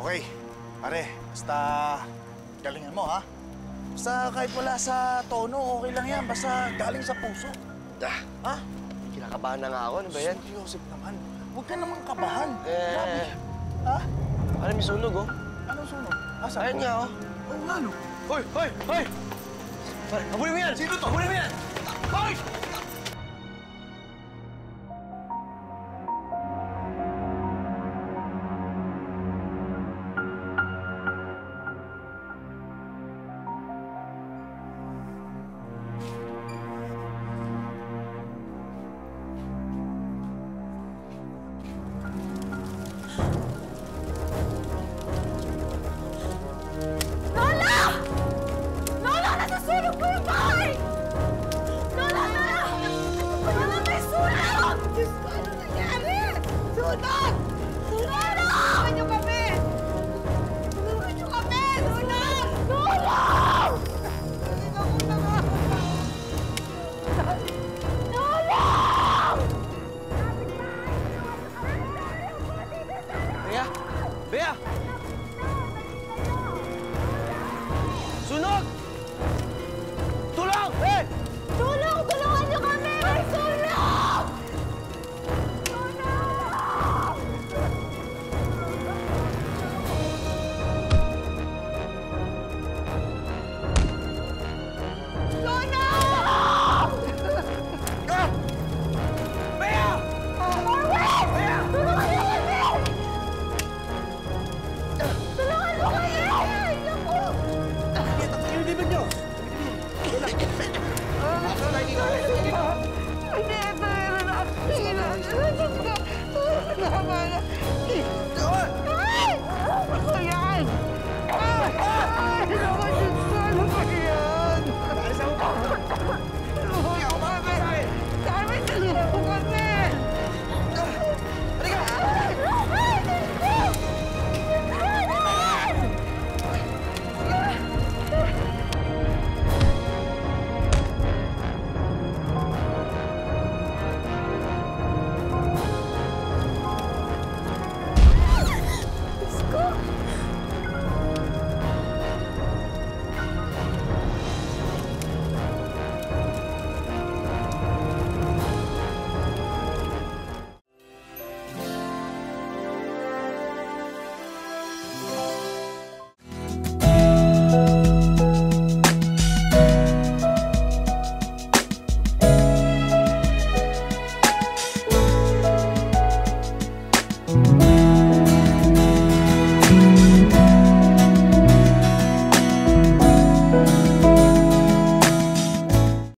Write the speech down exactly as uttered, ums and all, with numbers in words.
Okay, pare, basta galingan mo, ha? Basta kahit wala sa tono, okay lang yan. Basta galing sa puso. Ah, ha? Kinakabahan na nga ako. Ano ba yan? Seryoso naman. Huwag ka naman kabahan. Eh... Grabe. Ha? Ano, may sunog, oh? Anong sunog? Asa? Ayun nga, oh. Oo nga, no? Hoy! Hoy! Hoy! Pare, habulin mo yan! Sino to? Habulin mo yan! Hoy! Nasusunog po yung bahay! Lola! Lola! Lola, may sunog! Diyos ko, ano nangyari? Sunog! Sunog! Tulungan niyo kami! Tulungan niyo kami! Sunog! Tulong! Tulong! Bea! Bea!